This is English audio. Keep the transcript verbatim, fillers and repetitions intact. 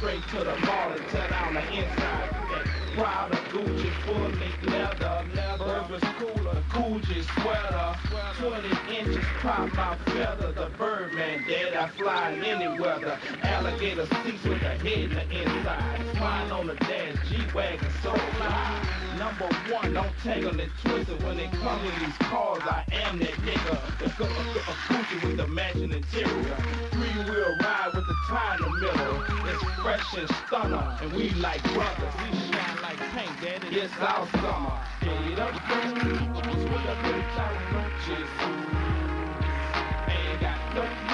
straight to the mall and tear down the inside. Prada, Gucci, full length leather, leather, Burberry's cooler, Gucci sweater, twenty inches pop my feather. The Birdman dead, I fly in any weather. Alligator seats with a head in the inside. Flying on the dash, G-Wagon so fly. Number one, don't tangle and twist it. When they come in these cars, I am that nigga. The a, a, a Gucci with the matching interior. Three-wheel ride with the tie in the middle. It's fresh and stunner, and we like brothers. We shine like paint, daddy. It's our summer. Get up, with a good time, just ain't got no.